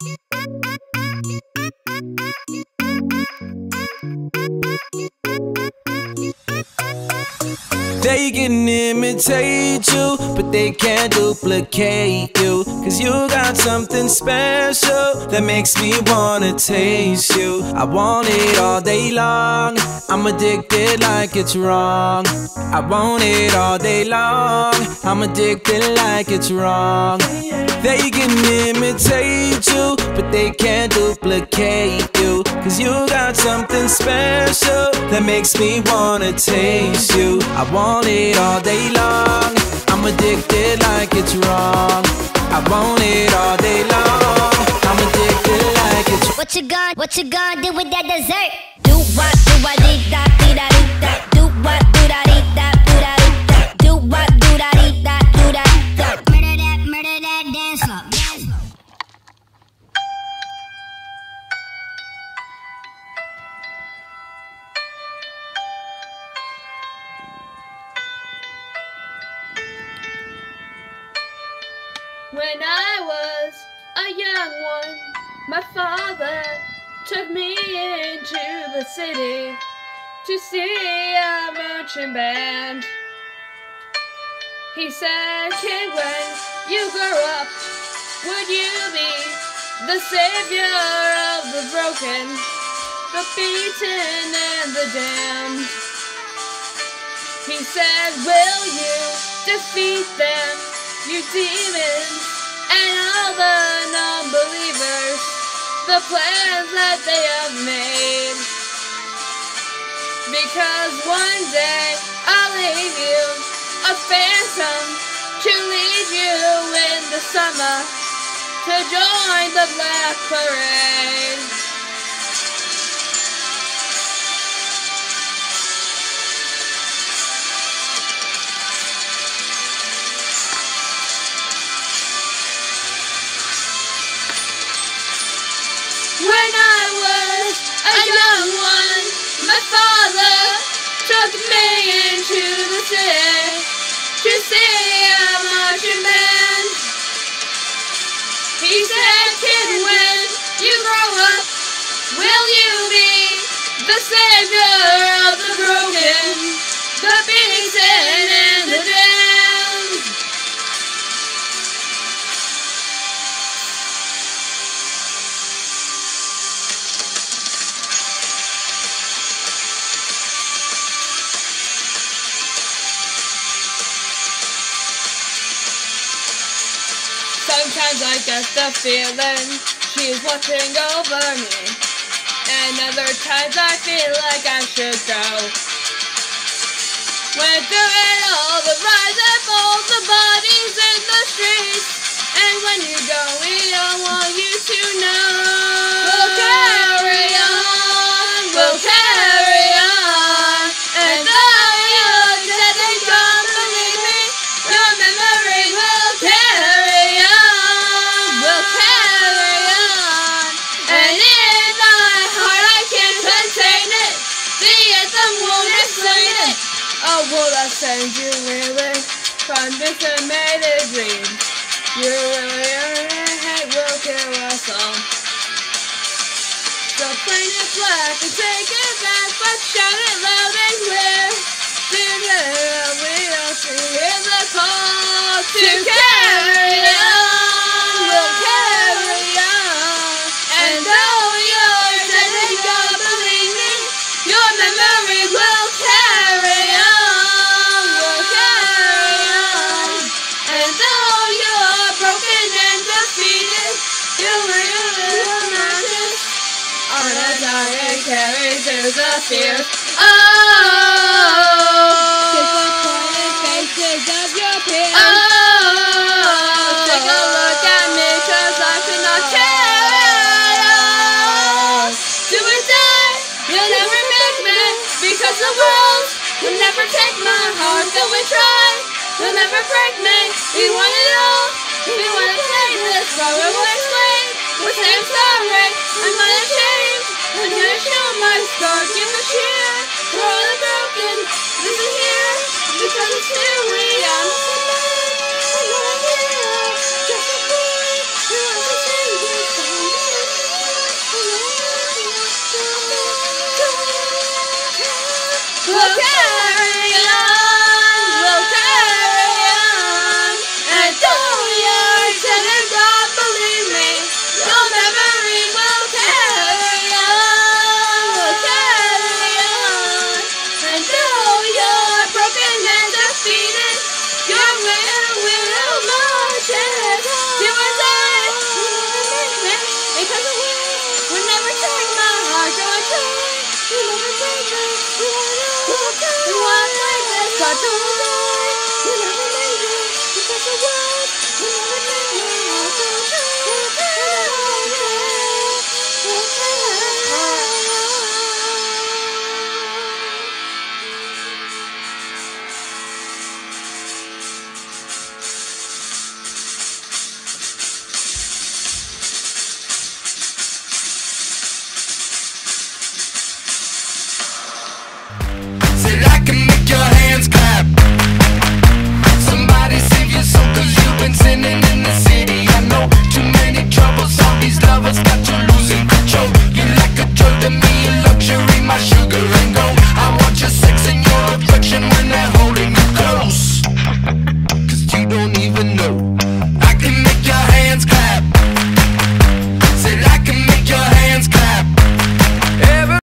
They can imitate you, but they can't duplicate you. Cause you got something special that makes me wanna taste you. I want it all day long, I'm addicted like it's wrong. I want it all day long, I'm addicted like it's wrong. They can imitate you, but they can't duplicate you. Cause you got something special that makes me wanna taste you. I want it all day long, I'm addicted like it's wrong. I want it all day long, I'm addicted like it's wrong. What you gonna do with that dessert? Do what, dee da, dee da, dee da. Do what, do da, dee da, do da, dee da. Do what, do da, dee da, do da, dee da. Murder that, dance up, dance up. When I was a young one, my father took me into the city to see a marching band. He said, kid, when you grow up, would you be the savior of the broken, the beaten and the damned? He said, will you defeat them, you demons and all the non-believers, the plans that they have made? Because one day I'll leave you a phantom to lead you in the summer to join the Black Parade. When I was a young one, my father took me into the city to see a marching band. He said, kid, when you grow up, will you be the savior of the broken, the beaten and the damned? Sometimes I get the feeling she's watching over me, and other times I feel like I should go. Went through it all, the rise and fall, the bodies in the streets, and when you go, we all want you to know. We'll carry on, we'll carry on, and though you're dead and gone, believe me, your memory will carry on, we'll carry on, and in my heart I can't contain it, the anthem won't explain it. Oh, will I send you really from this amazing dream? You really are ahead, will kill us all. So paint it black and take it back, but shout it loud and clear. Together we all hear the call to carry on, we'll carry on. And though you're dead and gone, believe me, your memory will carry on, we'll carry on. And though you're broken and defeated, you'll live not just on a diet carry through the fears. Disappointed faces of your peers. Take a look at me, 'cause I cannot carry on. Do or die, you'll never make me, because the world will never take my heart. Though we try, you'll never break me. We want it all, we want to play this, but we will explain. We'll say I'm sorry, I'm unashamed. I'm gonna show my scar, give a cheer for all the broken. This is here, because it's who we are. I'm not a hero, just a boy who wants to sing this song. Because the world will never take me.